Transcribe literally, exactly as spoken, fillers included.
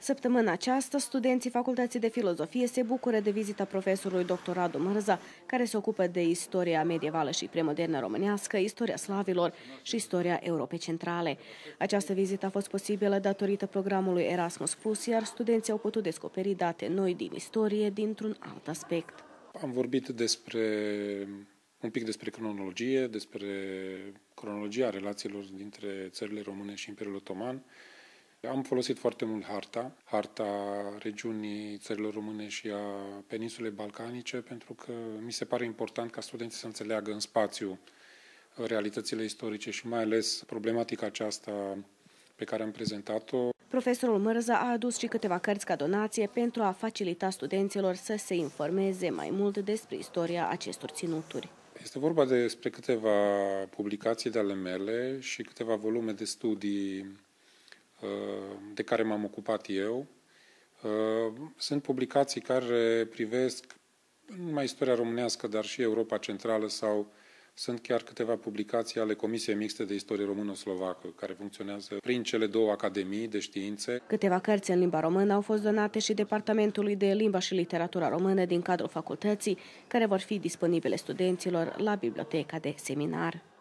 Săptămâna aceasta, studenții Facultății de Filozofie se bucură de vizita profesorului doctor Radu Mărza, care se ocupă de istoria medievală și premodernă românească, istoria slavilor și istoria Europei Centrale. Această vizită a fost posibilă datorită programului Erasmus plus, iar studenții au putut descoperi date noi din istorie dintr-un alt aspect. Am vorbit despre, un pic despre cronologie, despre cronologia relațiilor dintre țările române și Imperiul Otoman. Am folosit foarte mult harta, harta regiunii țărilor române și a peninsulei balcanice, pentru că mi se pare important ca studenții să înțeleagă în spațiu realitățile istorice și mai ales problematica aceasta pe care am prezentat-o. Profesorul Mărza a adus și câteva cărți ca donație pentru a facilita studenților să se informeze mai mult despre istoria acestor ținuturi. Este vorba despre câteva publicații de ale mele și câteva volume de studii de care m-am ocupat eu. Sunt publicații care privesc nu numai istoria românească, dar și Europa Centrală, sau sunt chiar câteva publicații ale Comisiei Mixte de Istorie Română-Slovacă, care funcționează prin cele două academii de științe. Câteva cărți în limba română au fost donate și Departamentului de Limba și Literatura Română din cadrul facultății, care vor fi disponibile studenților la biblioteca de seminar.